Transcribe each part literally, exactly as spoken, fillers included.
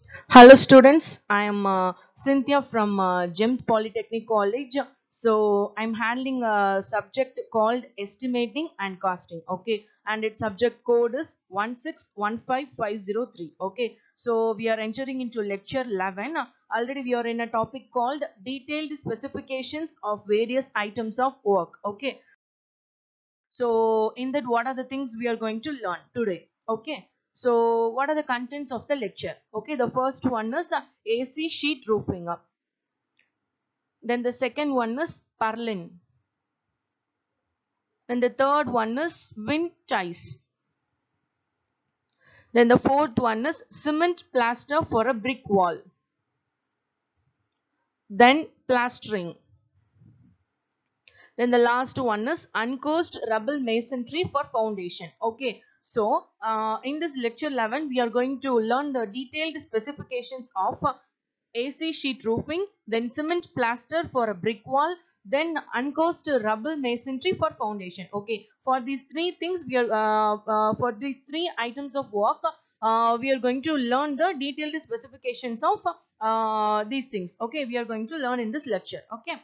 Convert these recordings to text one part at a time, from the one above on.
Hello students, I am uh, Cynthia from uh, GEMS Polytechnic College. So I'm handling a subject called estimating and costing. Okay, and its subject code is one six one five five zero three. Okay, so we are entering into lecture eleven. Uh, Already we are in a topic called detailed specifications of various items of work. Okay, so in that, what are the things we are going to learn today? Okay. So what are the contents of the lecture? Okay. The first one is uh, A C sheet roofing. uh, Then the second one is purlin. Then the third one is wind ties. Then the fourth one is cement plaster for a brick wall. Then plastering. Then the last one is uncoursed rubble masonry for foundation. Okay. So uh, in this lecture eleven, we are going to learn the detailed specifications of uh, A C sheet roofing, then cement plaster for a brick wall, then uncoursed rubble masonry for foundation. Okay. For these three things, we are uh, uh, for these three items of work, uh, we are going to learn the detailed specifications of uh, these things. Okay. We are going to learn in this lecture. Okay.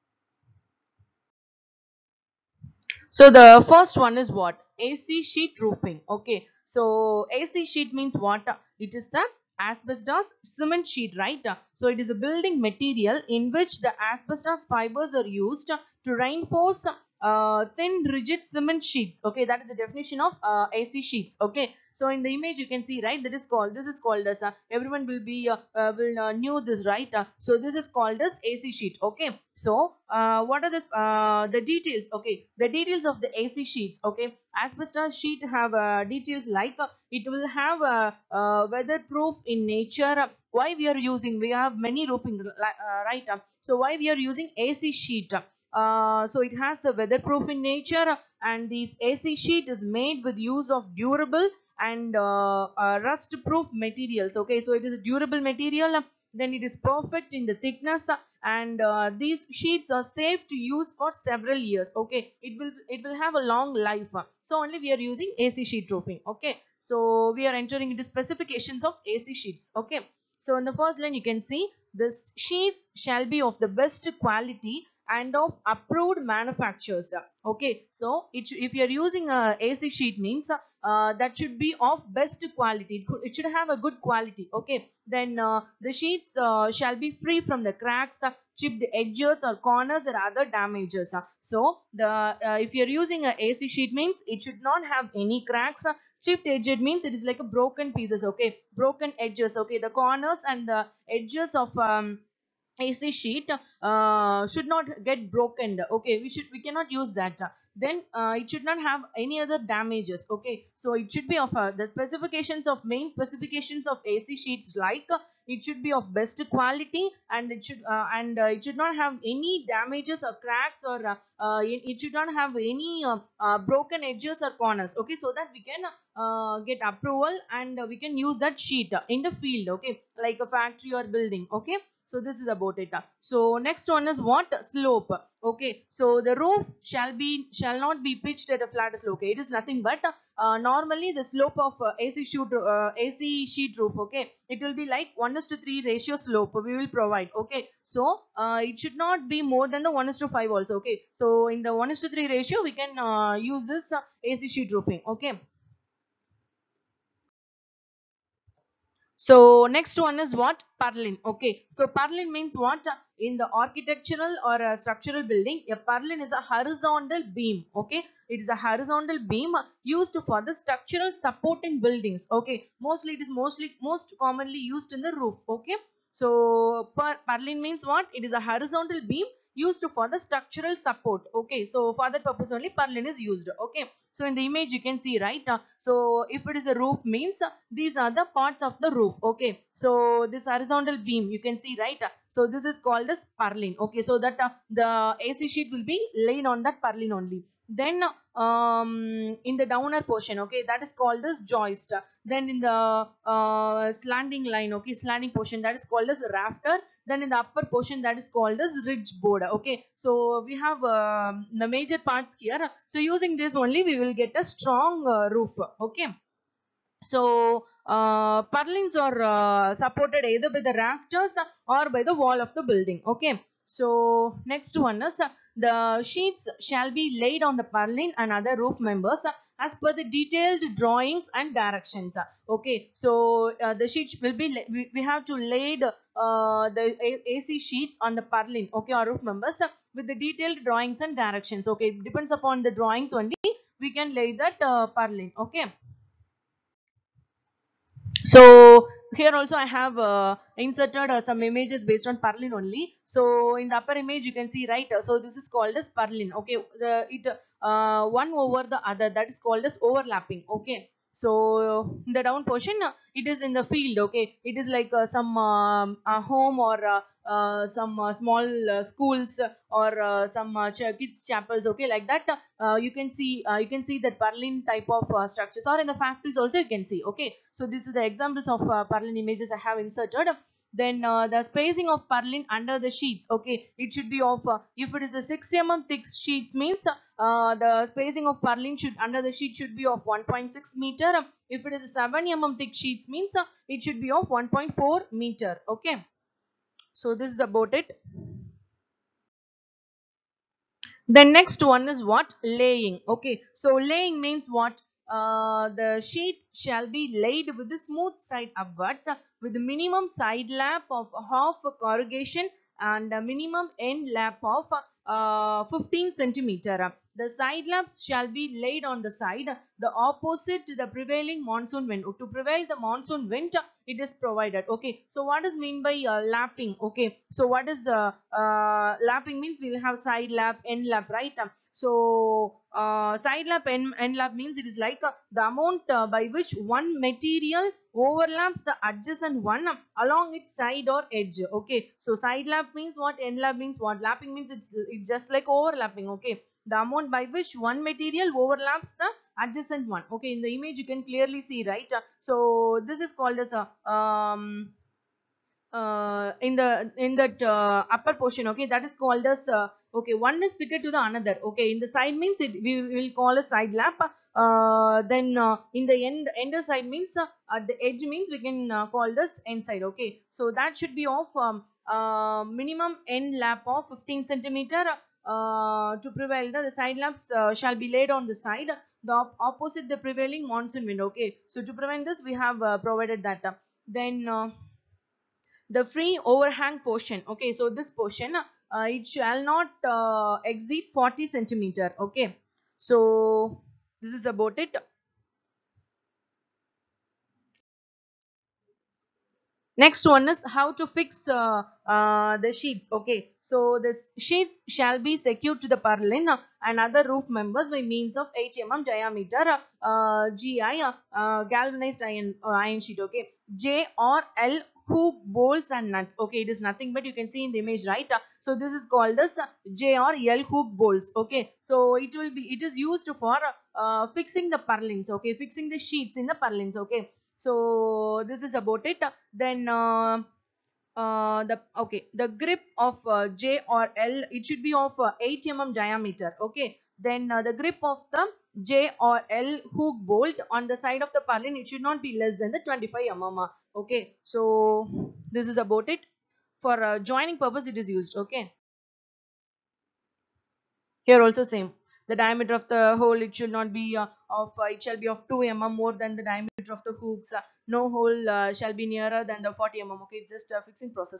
So the first one is what? A C sheet roofing. Okay. So A C sheet means what? It is the asbestos cement sheet, right? So it is a building material in which the asbestos fibers are used to reinforce uh, thin rigid cement sheets. Okay, that is the definition of uh, A C sheets. Okay, so in the image you can see, right, that is called, this is called as uh, everyone will be uh, uh, will uh, knew this, right? Uh, so this is called as A C sheet. Okay, so uh, what are this uh, the details? Okay, the details of the A C sheets. Okay, asbestos sheet have uh, details like uh, it will have uh, uh, weatherproof in nature. Why we are using, we have many roofing, uh, right? Uh, so why we are using A C sheet? Uh, so it has the weatherproof in nature, and this A C sheet is made with use of durable and uh, uh, rust proof materials. Okay, so it is a durable material, then it is perfect in the thickness, and uh, these sheets are safe to use for several years. Okay, it will it will have a long life, so only we are using A C sheet roofing. Okay, so we are entering into specifications of A C sheets. Okay, so in the first line you can see the sheets shall be of the best quality and of approved manufacturers. Okay, so it, if you are using a AC sheet means uh, uh, that should be of best quality. It, could, it should have a good quality. Okay, then uh, the sheets uh, shall be free from the cracks, uh, chipped edges or corners or other damages. Uh. So the uh, if you are using a AC sheet means it should not have any cracks. Uh, chipped edge, it means it is like a broken pieces. Okay, broken edges. Okay, the corners and the edges of um, A C sheet uh, should not get broken. Okay, we should we cannot use that. Then uh, it should not have any other damages. Okay, so it should be of uh, the specifications of main specifications of A C sheets, like uh, it should be of best quality, and it should uh, and uh, it should not have any damages or cracks, or uh, uh, it, it should not have any uh, uh, broken edges or corners. Okay, so that we can uh, get approval, and uh, we can use that sheet uh, in the field. Okay, like a factory or building. Okay, so this is about it. So next one is what? Slope. Okay, so the roof shall be shall not be pitched at a flat slope. Okay, it is nothing but uh, normally the slope of uh, AC sheet uh, AC sheet roof. Okay, it will be like one is to three ratio slope we will provide. Okay, so uh, it should not be more than the one is to five also. Okay, so in the one is to three ratio we can uh, use this uh, AC sheet roofing. Okay, so next one is what? Purlin. Okay, so purlin means what? In the architectural or a structural building, a purlin is a horizontal beam. Okay, it is a horizontal beam used for the structural support in buildings. Okay, mostly it is mostly most commonly used in the roof. Okay, so pur purlin means what? It is a horizontal beam used for the structural support. Okay, so for that purpose only purlin is used. Okay, so in the image you can see, right? Uh, so if it is a roof means uh, these are the parts of the roof. Okay, so this horizontal beam you can see, right? Uh, so this is called as purlin. Okay, so that uh, the A C sheet will be laid on that purlin only. Then um, in the downer portion, okay, that is called as joist. Then in the uh, slanting line, okay, slanting portion, that is called as rafter. Then in the upper portion, that is called as ridge board. Okay, so we have um the major parts here. So using this only we will get a strong uh, roof. Okay, so uh, purlins are uh, supported either by the rafters or by the wall of the building. Okay. So next one is uh, the sheets shall be laid on the purlin and other roof members uh, as per the detailed drawings and directions. Okay. So uh, the sheets will be we, we have to laid uh, the A AC sheets on the purlin. Okay, or roof members uh, with the detailed drawings and directions. Okay, it depends upon the drawings only we can lay that uh, purlin. Okay. So here also I have uh, inserted uh, some images based on purlin only. So in the upper image you can see, right, so this is called as purlin. Okay, the it uh, one over the other, that is called as overlapping. Okay. So in the down portion uh, it is in the field. Okay, it is like uh, some um, a home or uh, uh, some uh, small uh, schools or uh, some uh, ch kids chapels. Okay, like that uh, you can see uh, you can see that purlin type of uh, structures, or in the factories also you can see. Okay, so this is the examples of uh, purlin images I have inserted. Then uh, the spacing of purlin under the sheets. Okay, it should be of uh, if it is a six millimeter thick sheets means uh, the spacing of purlin should under the sheet should be of one point six meter. If it is a seven millimeter thick sheets means uh, it should be of one point four meter. Okay, so this is about it. The next one is what? Laying. Okay, so laying means what? Uh, the sheet shall be laid with the smooth side upwards uh, with the minimum side lap of half a corrugation and a minimum end lap of uh, fifteen centimeter. The side laps shall be laid on the side the opposite to the prevailing monsoon wind. To prevail the monsoon wind, it is provided. Okay, so what is mean by uh, lapping? Okay, so what is uh, uh, lapping means we will have side lap, end lap, right? So uh, side lap and end lap means it is like uh, the amount uh, by which one material overlaps the adjacent one along its side or edge. Okay, so side lap means what, end lap means what, lapping means it's, it's just like overlapping. Okay, the amount by which one material overlaps the adjacent one. Okay, in the image you can clearly see, right? So this is called as a um uh, in the in that uh, upper portion. Okay, that is called as uh, okay, one is fitted to the another. Okay, in the side means it we will call a side lap. Uh, then uh, in the end ender side means uh, at the edge means we can uh, call this end side. Okay, so that should be of um, uh, minimum end lap of fifteen centimeter. Uh, to prevail the, the side laps uh, shall be laid on the side the op opposite the prevailing monsoon wind. Okay, so to prevent this we have uh, provided that. Uh, then uh, the free overhang portion. Okay, so this portion uh, it shall not uh, exceed forty centimeter. Okay, so this is about it. Next one is how to fix uh, uh, the sheets. Okay, so the sheets shall be secured to the purlin uh, and other roof members by means of eight millimeter diameter uh, G I uh, uh, galvanized iron uh, iron sheet. Okay, J or L hook bolts and nuts. Okay, it is nothing but you can see in the image, right? Uh, so this is called as J or L hook bolts. Okay, so it will be it is used for uh, fixing the purlins. Okay, fixing the sheets in the purlins. Okay, so this is about it. Then uh, uh, the okay the grip of uh, J or L, it should be of uh, eight millimeter diameter. Okay, then uh, the grip of the J or L hook bolt on the side of the purlin, it should not be less than the twenty-five millimeter. Okay, so this is about it. For uh, joining purpose it is used. Okay, here also same, the diameter of the hole it should not be uh, of uh, it shall be of two millimeter more than the diameter of the hooks. Uh, no hole uh, shall be nearer than the forty millimeter. Okay, it's just a fixing process.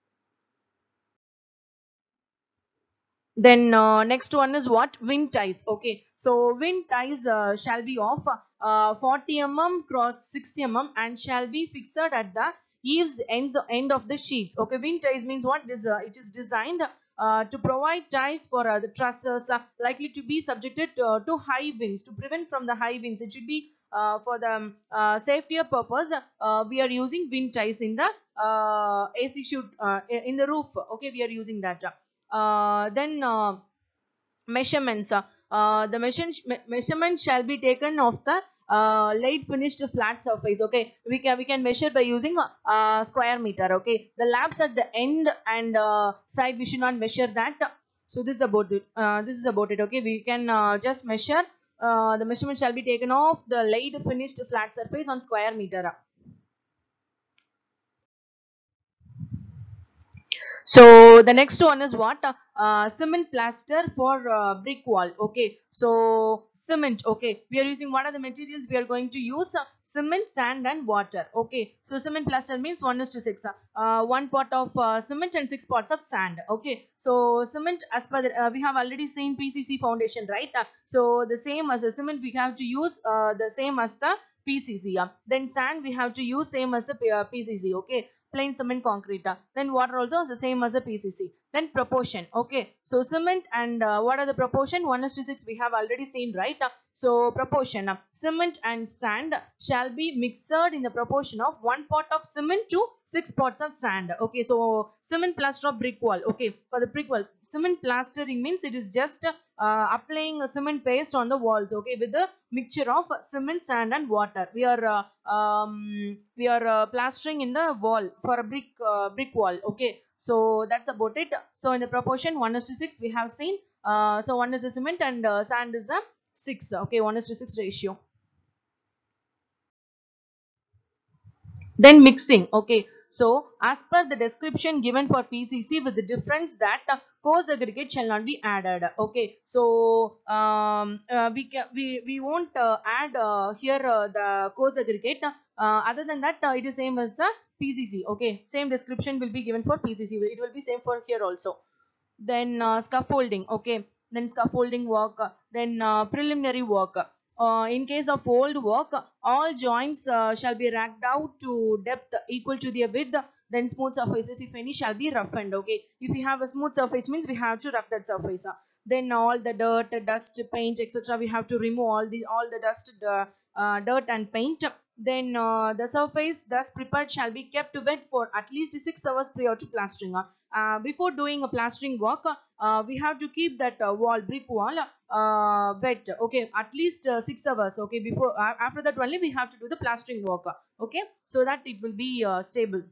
Then uh, next one is what? Wind ties. Okay, so wind ties uh, shall be of uh, forty millimeter cross sixty millimeter and shall be fixed at the eaves ends end of the sheets. Okay, wind ties means what? This uh, it is designed uh, to provide ties for uh, the trusses uh, likely to be subjected uh, to high winds, to prevent from the high winds. It should be uh, for the um, uh, safety purpose. Uh, we are using wind ties in the uh, A C shoot uh, in the roof. Okay, we are using that. Uh, then uh, measurements. Uh, uh, the measure, me measurement shall be taken of the uh, laid finished flat surface. Okay, we can we can measure by using a uh, square meter. Okay, the laps at the end and uh, side we should not measure that. So this is about it. Uh, this is about it. Okay, we can uh, just measure. Uh, the measurement shall be taken of the laid finished flat surface on square meter. So the next one is what? Uh, cement plaster for uh, brick wall. Okay. So cement. Okay. We are using, what are the materials we are going to use? Uh, cement, sand, and water. Okay. So cement plaster means one is to six. Uh, one pot of uh, cement and six pots of sand. Okay. So cement, as per the, uh, we have already seen P C C foundation, right? Uh, so the same as the cement, we have to use uh, the same as the P C C. Uh. Then sand we have to use same as the uh, P C C. Okay, plain cement concrete. Uh. Then water also is the same as the P C C. Then proportion. Okay, so cement and uh, what are the proportion? one is to six we have already seen, right? Uh, so proportion. Uh, cement and sand shall be mixed in the proportion of one pot of cement to six pots of sand. Okay, so cement plaster of brick wall. Okay, for the brick wall, cement plastering means it is just uh, applying a cement paste on the walls. Okay, with the mixture of cement, sand, and water. We are uh, um, we are uh, plastering in the wall for a brick uh, brick wall. Okay, so that's about it. So in the proportion one is to six we have seen. Uh, so one is the cement and uh, sand is the six. Okay, one is to six ratio. Then mixing. Okay, so as per the description given for P C C, with the difference that uh, coarse aggregate shall not be added. Okay, so um, uh, we can we we won't uh, add uh, here uh, the coarse aggregate. Uh, other than that, uh, it is same as the P C C. Okay, same description will be given for P C C. It will be same for here also. Then uh, scaffolding. Okay, then scaffolding work. uh, Then uh, preliminary work. Uh, in case of old work, all joints uh, shall be racked out to depth equal to their width. Then smooth surfaces, if any, shall be roughened. Okay, if we have a smooth surface means we have to rough that surface. uh. Then all the dirt, dust, paint, et cetera. We have to remove all the all the dust, uh, uh, dirt and paint. Then uh, the surface thus prepared shall be kept wet for at least six hours prior to plastering. uh. Uh, before doing a plastering work, uh, we have to keep that uh, wall, brick wall, uh, wet. Okay, at least uh, six hours. Okay, before uh, after that only we have to do the plastering work. Okay, so that it will be uh, stable.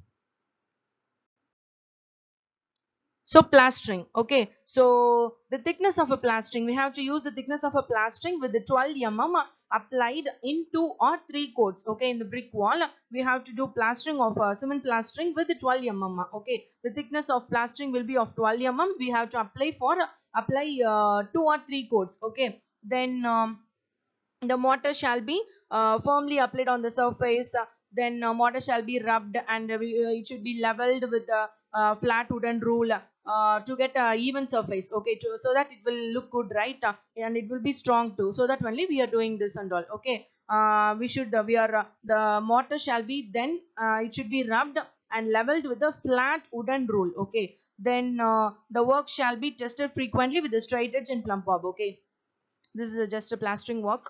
So plastering. Okay, so the thickness of a plastering, we have to use the thickness of a plastering with the twelve millimeters applied in two or three coats. Okay, in the brick wall we have to do plastering of uh, cement plastering with the twelve millimeters. Okay, the thickness of plastering will be of twelve millimeters. We have to apply for uh, apply uh, two or three coats. Okay, then um, the mortar shall be uh, firmly applied on the surface. Uh, then uh, mortar shall be rubbed, and uh, we, uh, it should be leveled with a uh, flat wooden rule uh, to get a even surface. Okay, to, so that it will look good, right? Uh, and it will be strong too. So that only we are doing this and all. Okay, uh, we should uh, we are uh, the mortar shall be then uh, it should be rubbed and leveled with a flat wooden rule. Okay, then uh, the work shall be tested frequently with a straight edge and plumb bob. Okay, this is just a plastering work.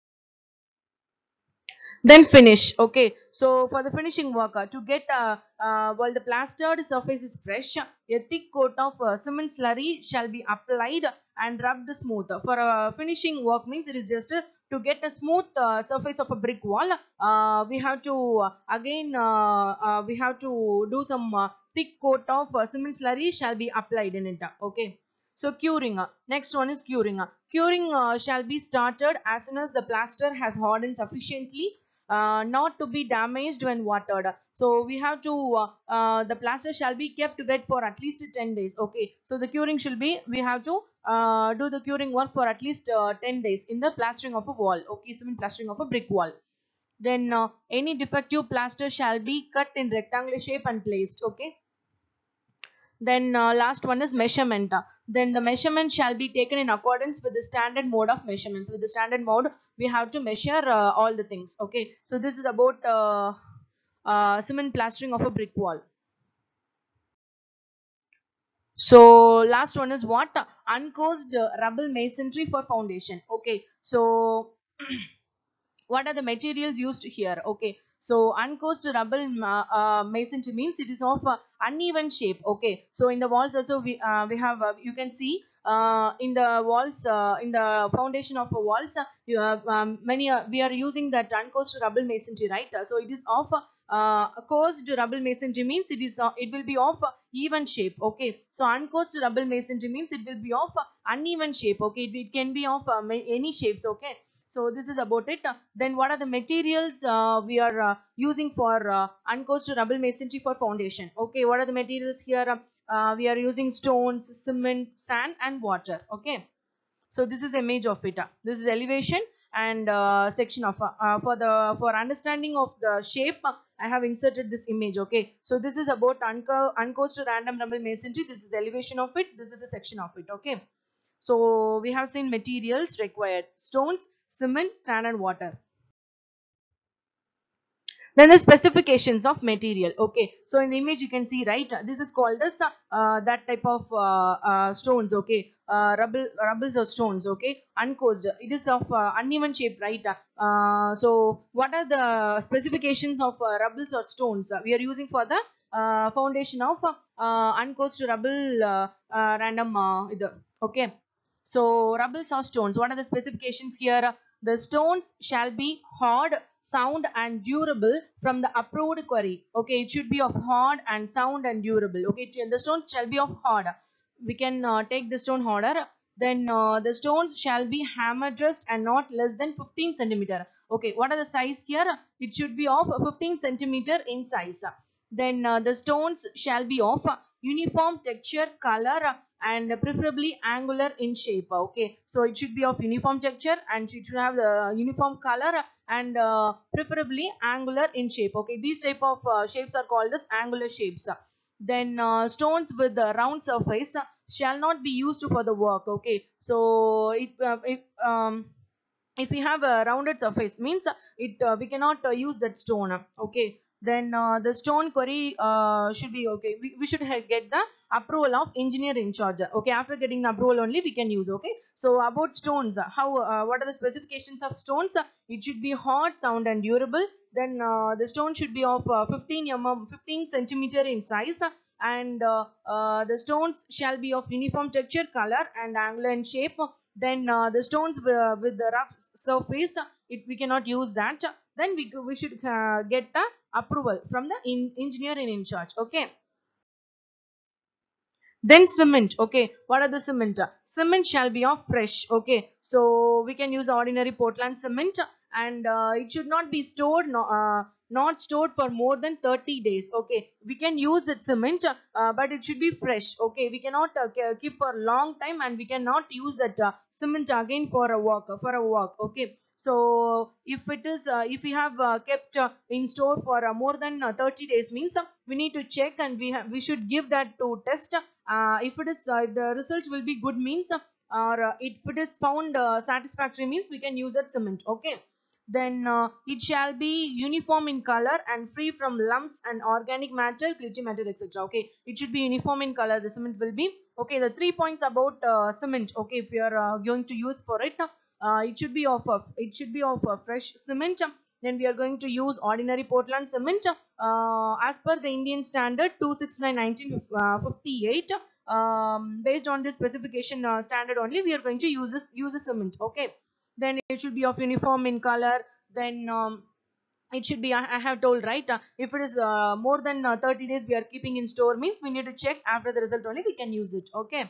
Then finish. Okay, so for the finishing work, uh, to get uh, uh, while the plastered surface is fresh, a thick coat of uh, cement slurry shall be applied and rubbed smooth. For uh, finishing work means it is just uh, to get a smooth uh, surface of a brick wall. Uh, we have to uh, again uh, uh, we have to do some uh, thick coat of uh, cement slurry shall be applied in it. Okay, so curing. uh, Next one is curing. uh, Curing uh, shall be started as soon as the plaster has hardened sufficiently uh, not to be damaged when watered. So we have to uh, uh, the plaster shall be kept wet for at least ten days. Okay, so the curing should be, we have to uh, do the curing work for at least uh, ten days in the plastering of a wall. Okay, cement plastering of a brick wall. Then uh, any defective plaster shall be cut in rectangular shape and placed. Okay, then uh, last one is measurement. Then the measurement shall be taken in accordance with the standard mode of measurements. With the standard mode, we have to measure uh, all the things. Okay, so this is about uh, uh, cement plastering of a brick wall. So last one is what? Uncoarsed uh, rubble masonry for foundation. Okay, so what are the materials used here? Okay, so uncoarsed rubble uh, uh, masonry means it is of uh, uneven shape. Okay, so in the walls also we uh, we have uh, you can see uh, in the walls uh, in the foundation of a walls uh, you have um, many uh, we are using that uncoarsed rubble masonry, right? Uh, so it is of uh, coarsed rubble masonry means it is uh, it will be of uh, even shape. Okay, so uncoarsed rubble masonry means it will be of uh, uneven shape. Okay, it, it can be of uh, any shapes. Okay, So this is about it. Uh, then what are the materials uh, we are uh, using for uh, uncoached rubble masonry for foundation? Okay, what are the materials here? Uh, uh, we are using stones, cement, sand and water. Okay, so this is image of it. Uh, this is elevation and uh, section of uh, uh, for the for understanding of the shape. uh, I have inserted this image. Okay, so this is about unco uncoached random rubble masonry. This is the elevation of it. This is a section of it. Okay, so we have seen materials required: stones, cement, sand and water. Then the specifications of material. Okay, so in the image you can see, right, this is called as uh, uh, that type of uh, uh, stones. Okay, uh, rubble rubbles or stones. Okay, uncoached, it is of uh, uneven shape, right? Uh, so what are the specifications of uh, rubbles or stones uh, we are using for the uh, foundation of uh, uh, uncoached rubble uh, uh, random uh, either. Okay, so rubbles or stones, what are the specifications here? The stones shall be hard, sound and durable from the approved quarry. Okay, it should be of hard and sound and durable. Okay, the stone shall be of hard. We can uh, take the stone harder. Then uh, the stones shall be hammer dressed and not less than fifteen centimeter. Okay, what are the size here? It should be of fifteen centimeter in size. Then uh, the stones shall be of uniform texture, color and preferably angular in shape. Okay, so it should be of uniform texture and it should have the uniform color and uh, preferably angular in shape. Okay, these type of uh, shapes are called as angular shapes. Then uh, stones with the round surface uh, shall not be used for the work. Okay, so it, uh, it um, if we have a rounded surface means uh, it uh, we cannot uh, use that stone. Okay, then uh, the stone quarry uh, should be okay, we, we should get the approval of engineer in charge. Okay, after getting the approval only we can use. Okay, so about stones, uh, how uh, what are the specifications of stones? Uh, it should be hard, sound and durable. Then uh, the stone should be of uh, fifteen millimeters fifteen centimeter in size, uh, and uh, uh, the stones shall be of uniform texture, color and angular in shape. Then uh, the stones uh, with the rough surface, uh, it, we cannot use that. Then we, we should uh, get the approval from the in, engineer in charge. Okay, then cement. Okay, what are the cement? Cement shall be of fresh. Okay, so we can use ordinary Portland cement and uh, it should not be stored, no, uh, not stored for more than thirty days. Okay, we can use that cement uh, but it should be fresh. Okay, we cannot uh, keep for a long time and we cannot use that uh, cement again for a walk for a walk. Okay, so if it is uh, if we have uh, kept uh, in store for uh, more than uh, thirty days means uh, we need to check and we we should give that to test. Uh, if it is uh, the result will be good means uh, or uh, if it is found uh, satisfactory means we can use that cement. Okay, then uh, it shall be uniform in color and free from lumps and organic matter, gritty matter, etc. Okay, it should be uniform in color, the cement will be. Okay, the three points about uh, cement. Okay, if you are uh, going to use for it, uh, it should be of uh, it should be of uh, fresh cement. Then we are going to use ordinary Portland cement uh, as per the Indian standard two sixty-nine nineteen fifty-eight. Um, based on this specification uh, standard only, we are going to use this use the cement. Okay, then it should be of uniform in color. Then um, it should be, I, I have told, right, uh, if it is uh, more than uh, thirty days we are keeping in store means we need to check after the result only we can use it. Okay,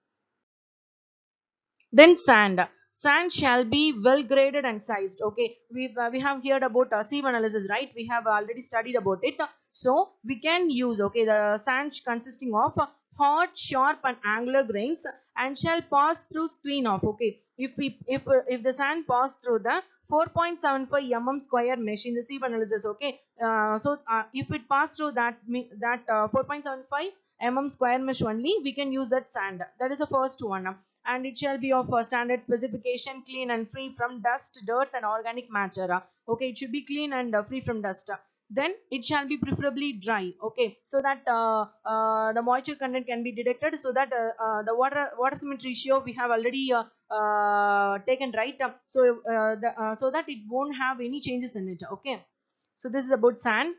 then sand. Sand shall be well graded and sized. Okay, we uh, we have heard about uh, sieve analysis, right? We have already studied about it. So we can use, okay, the sand consisting of uh, hot, sharp and angular grains and shall pass through screen of. Okay, if we if uh, if the sand pass through the four point seven five millimeter square mesh in the sieve analysis. Okay, uh, so uh, if it pass through that that uh, four point seven five millimeter square mesh only, we can use that sand. That is the first one. And it shall be of a standard specification, clean and free from dust, dirt and organic matter. Okay, it should be clean and uh, free from dust. Then it shall be preferably dry. Okay, so that uh, uh, the moisture content can be detected, so that uh, uh, the water water cement ratio we have already uh, uh, taken, right. So uh, the, uh, so that it won't have any changes in it. Okay, so this is about sand.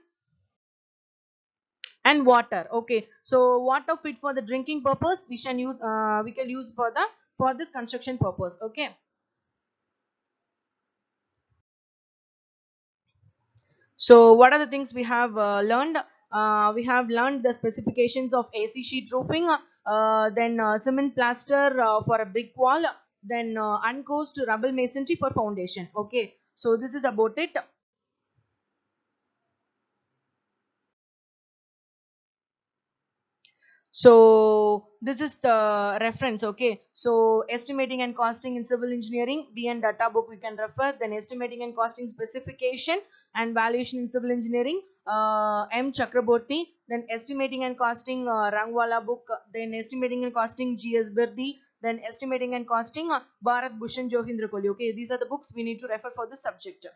And water. Okay, so water fit for the drinking purpose, we can use uh, we can use for the for this construction purpose. Okay, so what are the things we have uh, learned? Uh, we have learned the specifications of A C sheet roofing, uh, then uh, cement plaster uh, for a brick wall, then uh, uncoated rubble masonry for foundation. Okay, so this is about it. So this is the reference. Okay, so estimating and costing in civil engineering, B N data book we can refer. Then estimating and costing specification and valuation in civil engineering, uh, M Chakraborty. Then estimating and costing, uh, Rangwala book. Then estimating and costing, G S Birdi. Then estimating and costing, uh, Bharat Bhushan Johindra Kohli. Okay, these are the books we need to refer for this subject.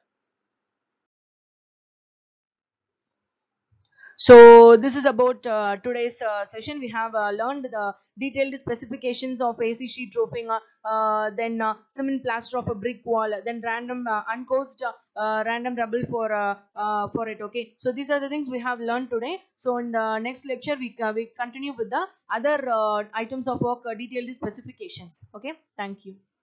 So this is about uh, today's uh, session. We have uh, learned the detailed specifications of A C sheet roofing, uh, uh, then uh, cement plaster of a brick wall, then random uh, uncoased uh, uh, random rubble for uh, uh, for it. Okay, so these are the things we have learned today. So in the next lecture, we uh, we continue with the other uh, items of work, uh, detailed specifications. Okay, thank you.